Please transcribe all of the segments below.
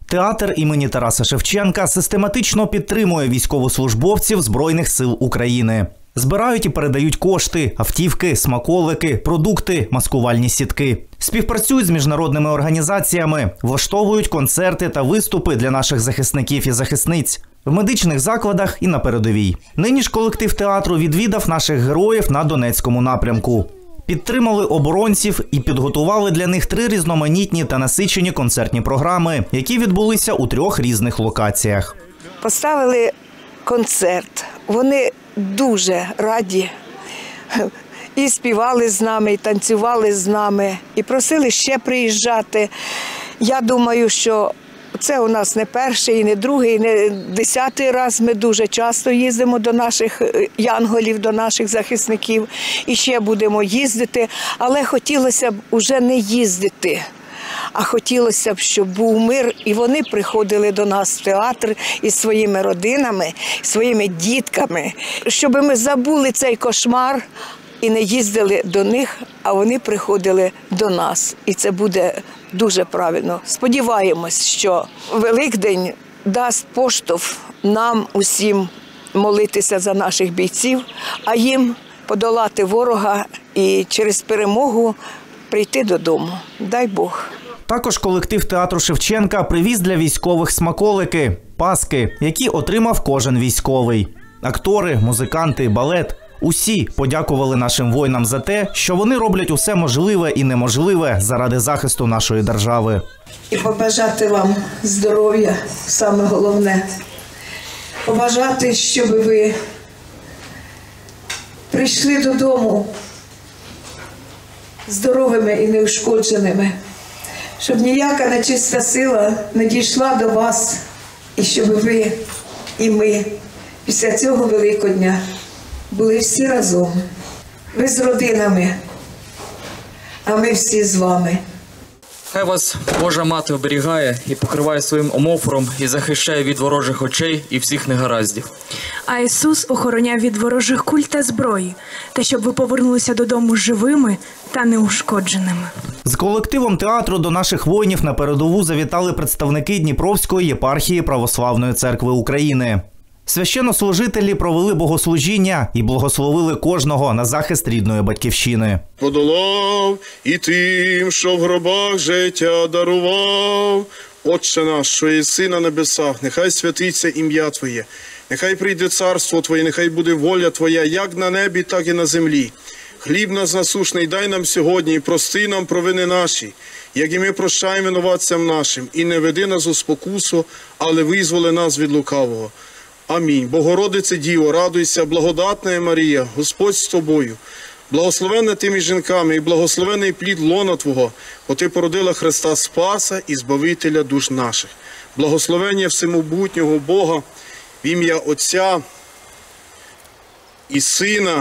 Театр імені Тараса Шевченка систематично підтримує військовослужбовців Збройних сил України. Збирають і передають кошти, автівки, смаколики, продукти, маскувальні сітки. Співпрацюють з міжнародними організаціями, влаштовують концерти та виступи для наших захисників і захисниць в медичних закладах і на передовій. Нині ж колектив театру відвідав наших героїв на Донецькому напрямку. Підтримали оборонців і підготували для них 3 різноманітні та насичені концертні програми, які відбулися у 3 різних локаціях. Поставили концерт. Вони дуже раді. І співали з нами, і танцювали з нами, і просили ще приїжджати. Я думаю, що це у нас не перший, і не другий, і не 10-й раз. Ми дуже часто їздимо до наших янголів, до наших захисників. І ще будемо їздити. Але хотілося б уже не їздити. А хотілося б, щоб був мир, і вони приходили до нас в театр із своїми родинами, своїми дітками, щоб ми забули цей кошмар і не їздили до них, а вони приходили до нас. І це буде дуже правильно. Сподіваємось, що Великдень дасть поштовх нам усім молитися за наших бійців, а їм подолати ворога і через перемогу прийти додому. Дай Бог. Також колектив театру Шевченка привіз для військових смаколики, паски, які отримав кожен військовий. Актори, музиканти, балет – усі подякували нашим воїнам за те, що вони роблять усе можливе і неможливе заради захисту нашої держави. І побажати вам здоров'я, саме головне. Побажати, щоб ви прийшли додому здоровими і неушкодженими. Щоб ніяка нечиста сила не дійшла до вас, і щоб ви і ми після цього Великодня були всі разом. Ви з родинами, а ми всі з вами. Хай вас Божа Мати оберігає і покриває своїм омофором і захищає від ворожих очей і всіх негараздів. А Ісус охороняв від ворожих куль та зброї, та щоб ви повернулися додому живими та неушкодженими. З колективом театру до наших воїнів на передову завітали представники Дніпровської єпархії Православної церкви України. Священнослужителі провели богослужіння і благословили кожного на захист рідної батьківщини. Подолав і тим, що в гробах життя дарував. Отче наш, що єси на небесах, нехай святиться ім'я Твоє, нехай прийде царство Твоє, нехай буде воля Твоя, як на небі, так і на землі. Хліб наш насущний дай нам сьогодні, і прости нам провини наші, як і ми прощаємо винуватцям нашим. І не веди нас у спокусу, але визволи нас від лукавого. Амінь. Богородице Діво, радуйся, благодатна Марія, Господь з тобою. Благословенна ти між жінками і благословений плід лона Твого, бо ти породила Христа Спаса і Збавителя душ наших. Благословення всемогутнього Бога в ім'я Отця і Сина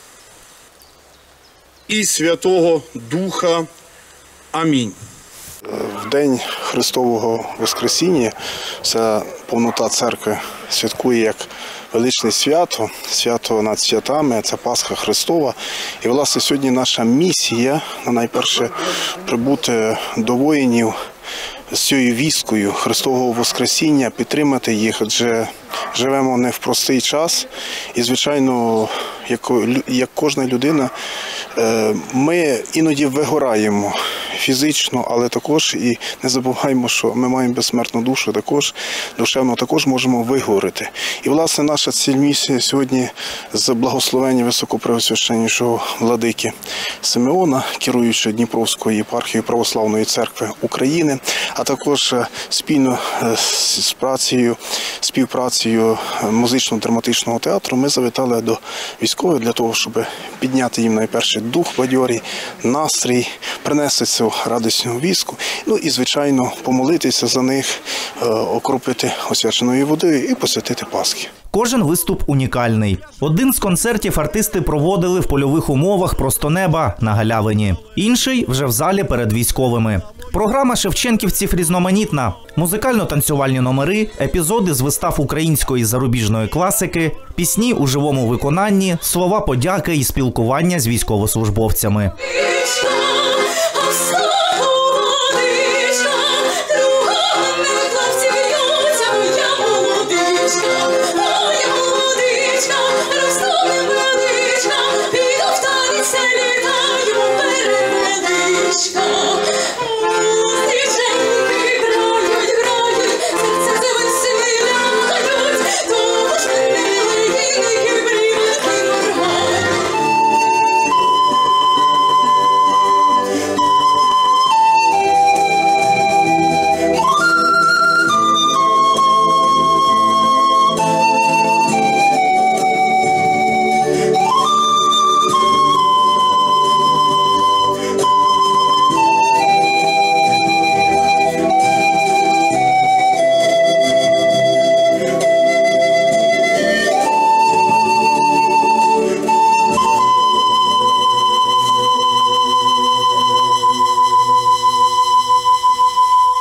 і Святого Духа. Амінь. В день Христового Воскресіння вся повнота церкви святкує як величне свято, свято над святами, це Пасха Христова. І, власне, сьогодні наша місія, найперше, прибути до воїнів з цією вісткою Христового Воскресіння, підтримати їх, адже живемо не в простий час. І, звичайно, як кожна людина, ми іноді вигораємо фізично, але також і не забуваємо, що ми маємо безсмертну душу, також душевно також можемо вигоріти. І, власне, наша ціль-місія сьогодні з благословення Високопреосвященнішого владики Симеона, керуючи Дніпровською єпархією Православної церкви України, а також спільно з співпрацею музично-драматичного театру ми завітали до військових для того, щоб підняти їм найперше дух бадьорий, настрій, принести цю радісну вістку, ну і, звичайно, помолитися за них, окропити освяченою водою і посвятити Пасхи. Кожен виступ унікальний. Один з концертів артисти проводили в польових умовах просто неба на галявині. Інший – вже в залі перед військовими. Програма шевченківців різноманітна. Музикально-танцювальні номери, епізоди з вистав української і зарубіжної класики, пісні у живому виконанні, слова подяки і спілкування з військовослужбовцями.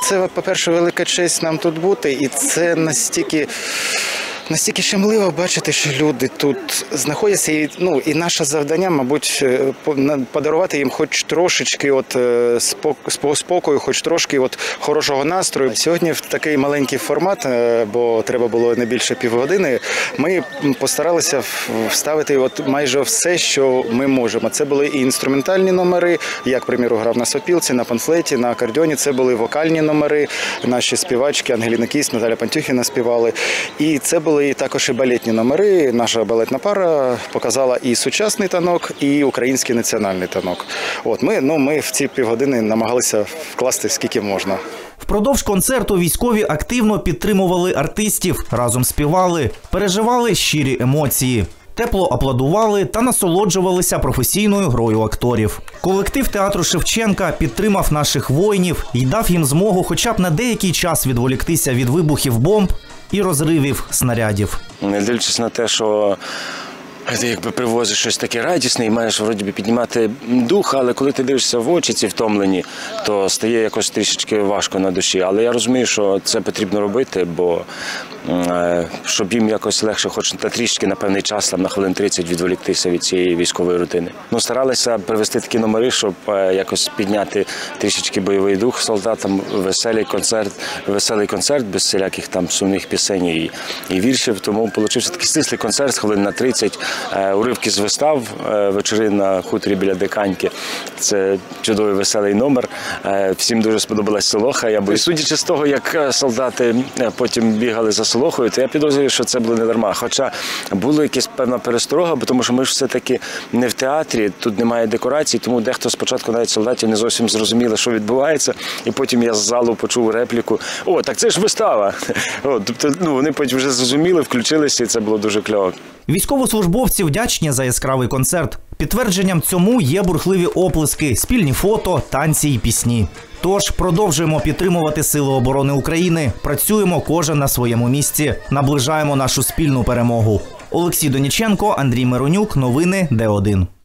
це, по-перше, велика честь нам тут бути, і це настільки щемливо бачити, що люди тут знаходяться, і наше завдання, мабуть, подарувати їм хоч трошечки спокою, хоч трошки хорошого настрою. Сьогодні в такий маленький формат, бо треба було не більше півгодини, ми постаралися вставити майже все, що ми можемо. Це були і інструментальні номери, як, приміру, грав на сопілці, на панфлеті, на акордеоні. Це були вокальні номери, наші співачки Ангеліна Кісь, Наталя Пантюхіна співали. І це були також і балетні номери. Наша балетна пара показала і сучасний танок, і український національний танок. Ми в ці півгодини намагалися вкласти скільки можна. Впродовж концерту військові активно підтримували артистів, разом співали, переживали щирі емоції. Тепло аплодували та насолоджувалися професійною грою акторів. Колектив театру Шевченка підтримав наших воїнів і дав їм змогу хоча б на деякий час відволіктися від вибухів бомб і розривів снарядів. Не дивлячись на те, що ти привозиш щось таке радісне і маєш вроді піднімати дух, але коли ти дивишся в очі ці втомлені, то стає якось трішечки важко на душі. Але я розумію, що це потрібно робити, бо щоб їм якось легше хоч на трішки, на певний час, на хвилин 30 відволіктися від цієї військової рутини. Старалися привести такі номери, щоб якось підняти трішечки бойовий дух солдатам, веселий концерт без всіляких там сумних пісень і віршів. Тому получився такий стислий концерт, хвилин на 30, уривки з вистав, вечори на хуторі біля Диканьки. Це чудовий веселий номер. Всім дуже сподобалась солоха. І судячи з того, як солдати потім бігали за солохою, то я підозрюю, що це було не дарма. Хоча була якась певна пересторога, тому що ми ж все-таки не в театрі, тут немає декорацій, тому дехто спочатку навіть солдатів не зовсім зрозуміли, що відбувається, і потім я з залу почув репліку: «О, так це ж вистава!» Тобто вони потім вже зрозуміли, включилися, і це було дуже кльово. Військовослужбовці вдячні за яскравий концерт. Підтвердженням цьому є бурхливі оплески, спільні фото, танці і пісні. Тож продовжуємо підтримувати Сили оборони України, працюємо кожен на своєму місці, наближаємо нашу спільну перемогу. Олексій Доніченко, Андрій Миронюк, новини Д1.